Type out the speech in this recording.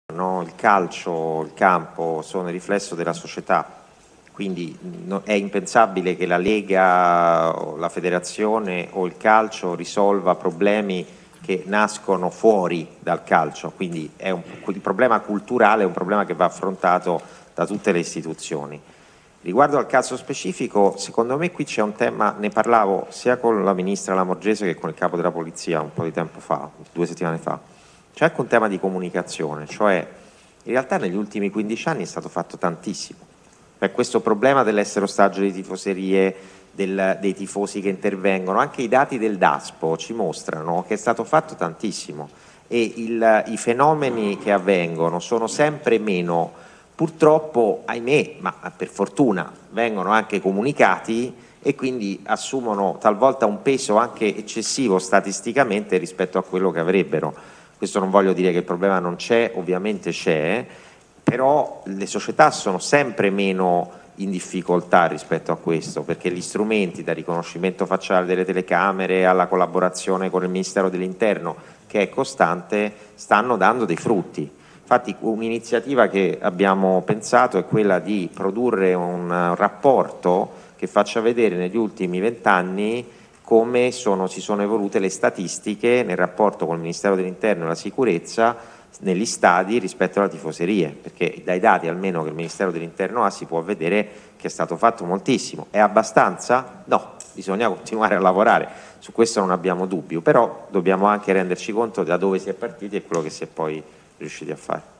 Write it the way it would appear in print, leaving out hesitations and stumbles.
no? Il calcio, il campo sono il riflesso della società, quindi è impensabile che la Lega, o la federazione o il calcio risolva problemi che nascono fuori dal calcio, quindi il problema culturale è un problema che va affrontato da tutte le istituzioni. Riguardo al caso specifico, secondo me qui c'è un tema, ne parlavo sia con la ministra Lamorgese che con il capo della polizia un po' di tempo fa, 2 settimane fa. C'è anche un tema di comunicazione, cioè in realtà negli ultimi 15 anni è stato fatto tantissimo. Per questo problema dell'essere ostaggio di tifoserie, dei tifosi che intervengono, anche i dati del DASPO ci mostrano che è stato fatto tantissimo e i fenomeni che avvengono sono sempre meno, purtroppo, ahimè, ma per fortuna vengono anche comunicati e quindi assumono talvolta un peso anche eccessivo statisticamente rispetto a quello che avrebbero. Questo non voglio dire che il problema non c'è, ovviamente c'è, però le società sono sempre meno in difficoltà rispetto a questo, perché gli strumenti da riconoscimento facciale delle telecamere alla collaborazione con il Ministero dell'Interno, che è costante, stanno dando dei frutti. Infatti un'iniziativa che abbiamo pensato è quella di produrre un rapporto che faccia vedere negli ultimi 20 anni come si sono evolute le statistiche nel rapporto con il Ministero dell'Interno e la sicurezza negli stadi rispetto alle tifoserie, perché dai dati almeno che il Ministero dell'Interno ha si può vedere che è stato fatto moltissimo. È abbastanza? No, bisogna continuare a lavorare, su questo non abbiamo dubbio, però dobbiamo anche renderci conto da dove si è partiti e quello che si è poi riusciti a fare.